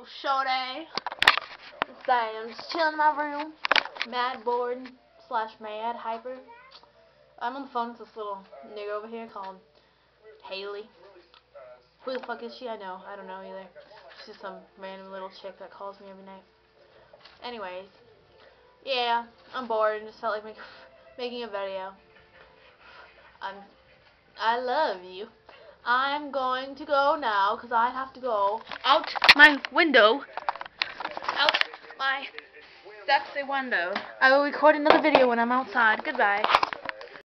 shorty. I'm just chilling in my room, mad, bored, / mad, hyper. I'm on the phone with this little nigga over here called Haley. Who the fuck is she? I don't know either. She's just some random little chick that calls me every night. Anyways, yeah, I'm bored and just felt like making a video. I love you. I'm going to go now because I have to go out my window. Out my sexy window. I will record another video when I'm outside. Goodbye.